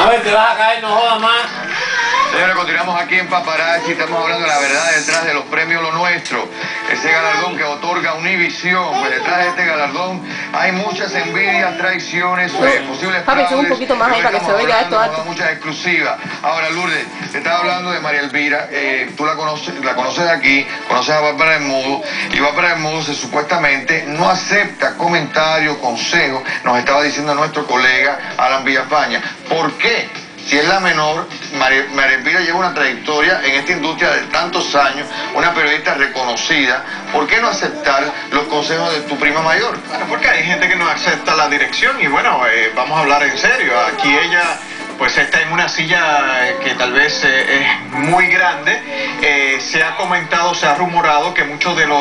ver, te vas a caer, no jodas más. Señores, continuamos aquí en Paparazzi, estamos hablando de la verdad detrás de los premios Lo Nuestro, ese galardón que otorga Univisión. Pues detrás de este galardón hay muchas envidias, traiciones, posibles Papi, sube un fraudes. poquito más ahí para que se oiga esto alto. Muchas exclusivas. Ahora, Lourdes, te estaba hablando de María Elvira, tú la conoces de aquí, conoces a Bárbara Bermudo, y Bárbara Bermudo supuestamente no acepta comentarios, consejos, nos estaba diciendo nuestro colega Alan Villafaña. ¿Por qué? Si es la menor, María Elvira lleva una trayectoria en esta industria de tantos años, una periodista reconocida. ¿Por qué no aceptar los consejos de tu prima mayor? Bueno, porque hay gente que no acepta la dirección y bueno, vamos a hablar en serio. Aquí ella pues está en una silla que tal vez es muy grande. Se ha comentado, se ha rumorado que muchos de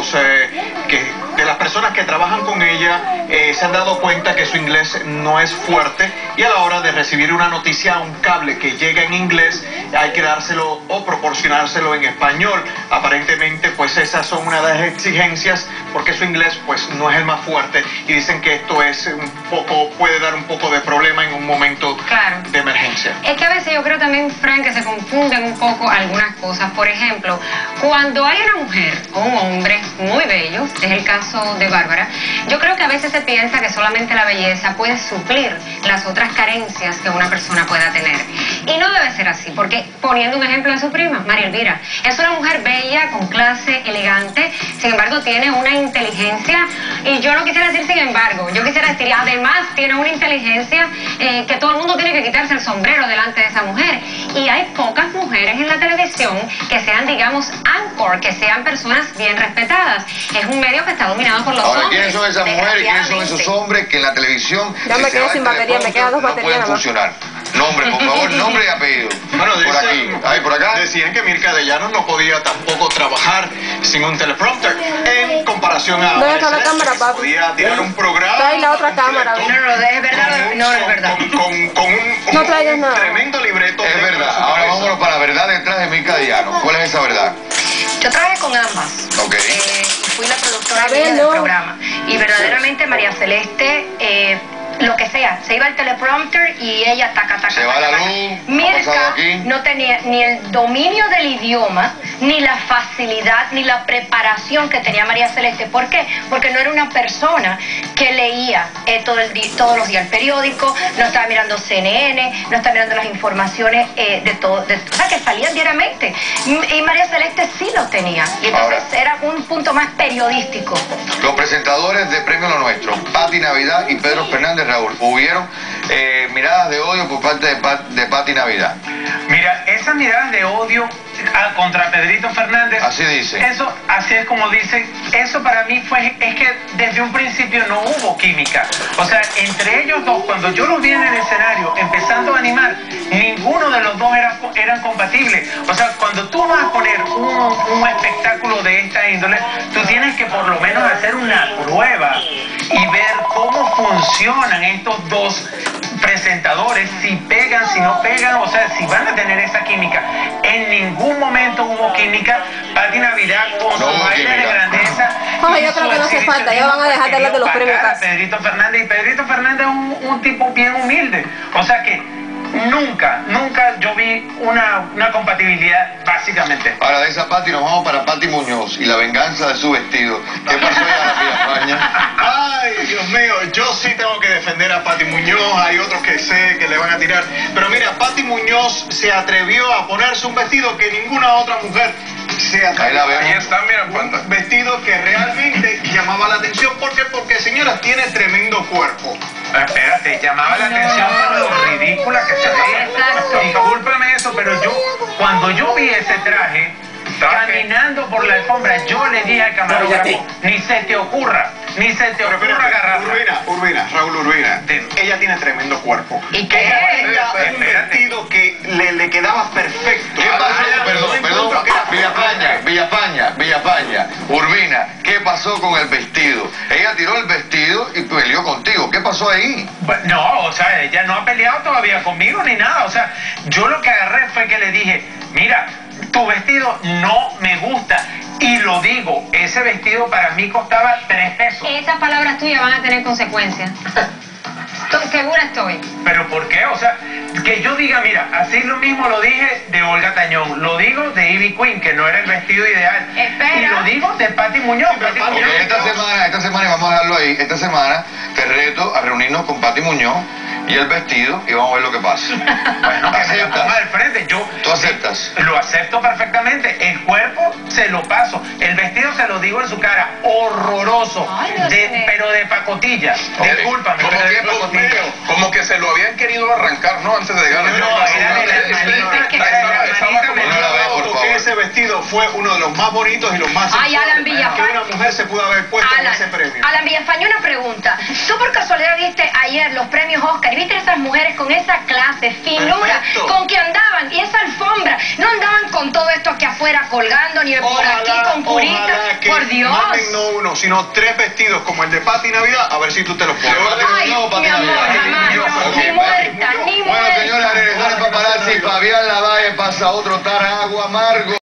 las personas que trabajan con ella se han dado cuenta que su inglés no es fuerte, y a la hora de recibir una noticia, un cable que llega en inglés, hay que dárselo o proporcionárselo en español. Aparentemente pues esas son una de las exigencias, porque su inglés pues no es el más fuerte, y dicen que esto es puede dar un poco de problema en un momento de emergencia. Es que a veces yo creo también, Frank, que se confunden un poco algunas cosas. Por ejemplo, cuando hay una mujer o un hombre muy bello, es el caso de Bárbara, yo creo que a veces se piensa que solamente la belleza puede suplir las otras carencias que una persona pueda tener. Y no debe ser así, porque poniendo un ejemplo de su prima, María Elvira, es una mujer bella, con clase, elegante, sin embargo tiene una inteligencia, y yo no quisiera decir sin embargo, yo quisiera decir, además tiene una inteligencia que todo el mundo tiene que quitarse el sombrero delante de esa mujer. Y hay pocas mujeres en la televisión que sean, digamos, anchor, que sean personas bien respetadas. Es un medio que está dominado por los hombres. ¿Quiénes son esas mujeres y quiénes son esos hombres que en la televisión ya me quedé sin batería, me quedan dos baterías no pueden funcionar? Nombre, por favor, nombre y apellido. Bueno, por aquí, ahí por acá. Decían que Mirka de Llanos no podía tampoco trabajar sin un teleprompter, en comparación a... ¿Dónde está la cámara, papi? Podía tirar un programa. Trae la otra cámara. No, es verdad, no es verdad. Con un tremendo libreto. Es verdad. Ahora vámonos para la verdad detrás de Mirka de Llanos. ¿Cuál es esa verdad? Yo trabajé con ambas. Ok. Fui la productora del programa. Y verdaderamente María Celeste, lo que sea, se iba al teleprompter y ella taca. Se va la luz. Mirka no tenía ni el dominio del idioma, ni la facilidad, ni la preparación que tenía María Celeste. ¿Por qué? Porque no era una persona que leía todos los días el periódico, no estaba mirando CNN, no estaba mirando las informaciones o sea, que salían diariamente. Y María Celeste sí lo tenía. Y entonces era un punto más periodístico. Los presentadores de Premio Lo Nuestro, Pati Navidad y Pedro Fernández, Raúl, hubieron miradas de odio por parte de Pati Navidad. Mira, esas miradas de odio contra Pedrito Fernández, así dice. Eso, así es como dicen, eso para mí es que desde un principio no hubo química. O sea, entre ellos dos, cuando yo los vi en el escenario empezando a animar, ninguno de los dos eran compatibles. O sea, cuando tú vas a poner un espectáculo de esta índole, tú tienes que por lo menos hacer una prueba y ver cómo funcionan estos dos presentadores, si pegan, si no pegan, o sea, si van a tener esa química. En ningún momento hubo química. Pati Navidad con su baile de grandeza. Yo creo que no hace falta, ya van a dejar de hablar de los premios acá. Pedrito Fernández, y Pedrito Fernández es un tipo bien humilde. O sea que nunca yo vi una compatibilidad, básicamente. Ahora, de esa Pati nos vamos para Pati Muñoz y la venganza de su vestido. ¿Qué pasó allá en la Villafaña? Ay, Dios mío, yo sí tengo que defender a Pati Muñoz. Hay otros que sé que le van a tirar. Pero mira, Pati Muñoz se atrevió a ponerse un vestido que ninguna otra mujer se atrevió. Ahí está, mira, un vestido que realmente llamaba la atención. ¿Por qué? Porque, señora, tiene tremendo cuerpo. Espérate, llamaba la atención por lo ridícula que se veía. Discúlpame eso, pero cuando yo vi ese traje caminando por la alfombra, yo le dije al camarógrafo, ni se te ocurra agarrar. Raúl Urbina, ella tiene tremendo cuerpo. ¿Y qué? Un vestido que le quedaba perfecto. ¿Qué pasó? Perdón, Villafaña, Urbina, ¿qué pasó con el vestido? Ella tiró el vestido y peleó contigo. ¿Qué pasó ahí? No, o sea, ella no ha peleado todavía conmigo ni nada. O sea, yo lo que agarré fue que le dije, mira, tu vestido no me gusta. Y lo digo, ese vestido para mí costaba 3 pesos. Esas palabras tuyas van a tener consecuencias. Segura estoy. ¿Pero por qué? O sea, que yo diga, mira, así lo mismo lo dije de Olga Tañón, lo digo de Ivy Queen, que no era el vestido ideal. Espera. Y lo digo de Patti Muñoz. Patti Ok, Muñoz. esta semana, y vamos a dejarlo ahí, esta semana te reto a reunirnos con Patti Muñoz y el vestido y vamos a ver lo que pasa. Bueno, que me la ponga al frente. ¿Tú aceptas? Lo acepto perfectamente. El cuerpo se lo paso. El vestido se lo digo en su cara. Horroroso. Ay, Dios mío. Pero de pacotilla. Discúlpame. Como pero de que, pacotilla. como que se lo habían querido arrancar, ¿no? Antes de llegar a No, era de la manita. Porque ese vestido fue uno de los más bonitos y los más Ay, Alan sensuales Villafañe. que una mujer se pudo haber puesto en ese premio. Alan Villafañe, una pregunta. ¿Tú por casualidad viste ayer los premios Oscar y viste esas mujeres con esa clase, finura, Perfecto. con que andaban y esa alfombra? No andaban con todo esto aquí afuera colgando, ni por aquí con curitas. Ojalá que Por Dios. manden no uno, sino 3 vestidos como el de Patti Navidad, a ver si tú te los pones. Ay, mi amor, jamás. Ni muerta, ni Bueno, muerta. señores, regresar en Paparazzi, Fabián Lavalle pasa otro trago amargo.